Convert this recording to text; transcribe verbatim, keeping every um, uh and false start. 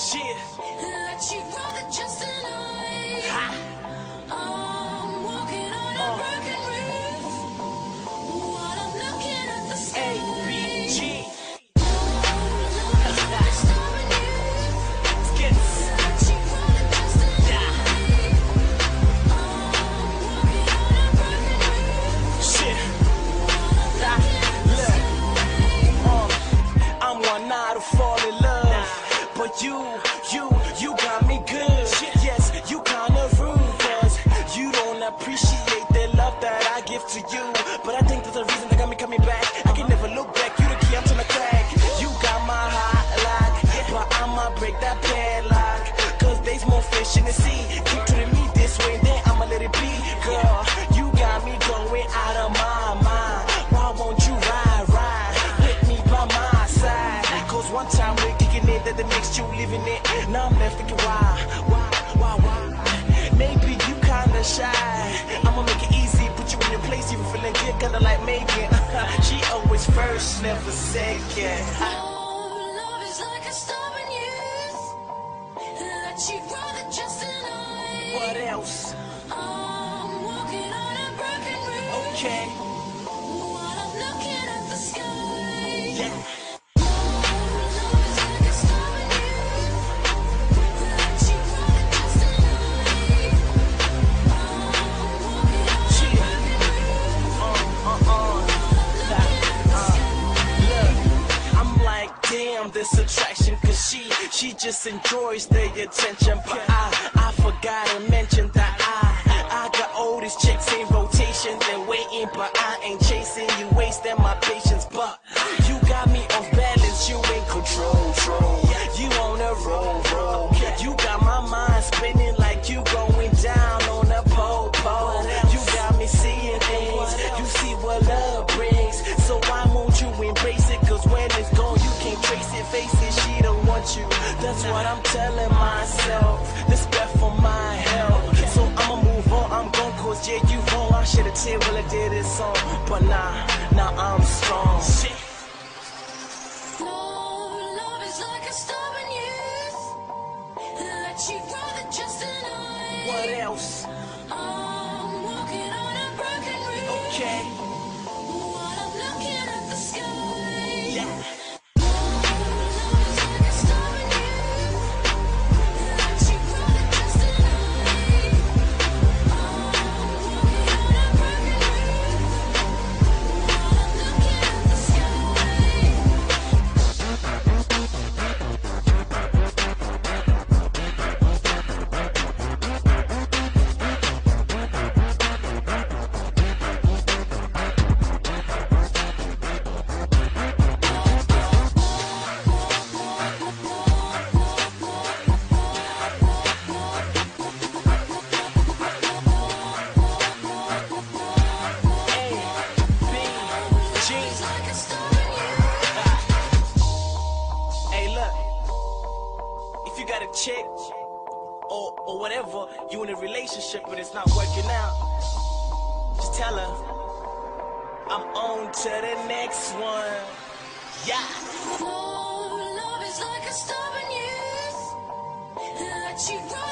Shit. Let you rather just tonight. Ha. I'm walking on a Uh. broken roof while I'm looking at the sky. A B G. Skitz. Let you rather just tonight. I'm walking on a broken roof Shit. while I'm looking at the Look. Um, I'm one out of fall in love, but you, you, you got me good. Yes, you kinda rude, cause you don't appreciate the love that I give to you. But I think there's a reason that got me coming back. I can never look back, you the key, I'm trying to crack. You got my heart lock, but I'ma break that padlock, cause there's more fish in the sea. Keep treating me this way, then I'ma let it be. Girl, you got me going out of my mind. Why won't you ride, ride with me by my side? Cause one time we're kicking it, that the next you living it. Now I'm left thinking why, why, why, why? Maybe you kinda shy. I'ma make it easy, put you in your place. You feeling good, kinda like Megan. She always first, never second. Oh, love is like a stubborn youth that you'd rather just deny. What else? I'm walking on a broken roof Okay, while I'm looking at the sky. yeah. Oh, love is like a stubborn youth that you'd rather just deny. I'm walking on a Shit. broken roof Uh, uh, uh. looking at the Look, I'm like, damn, this attraction, cause she, she just enjoys the attention. But I, I forgot to mention that I, I got all these chicks in rotation. They're waiting, but I ain't chasing you, wasting my patience. But you got me off balance, you in control, control. You on a roll, roll. You got my mind spinning like you going down on a pole, pole. You got me seeing things, you see what love brings. So why won't you embrace it? Cause when it's gone, you can't trace it. Face it, she don't want you. That's what I'm telling myself. This bad for my health. So I'ma move on, I'm gone, cause yeah, you wrong. I should've told while I did this song. But nah, now I'm strong. Shit. No, love is like a stubborn youth that you'd rather just deny. What else? I'm walking on a broken roof Okay, while I'm looking at the sky. yeah. Love is like a stubborn youth that you'd rather just deny. I'm walking on a broken roof while I'm looking at the sky. Like a stubborn youth. Hey, look, if you got a chick or or whatever, you in a relationship but it's not working out, just tell her I'm on to the next one. Yeah. Oh, love is like a stubborn youth that you'd rather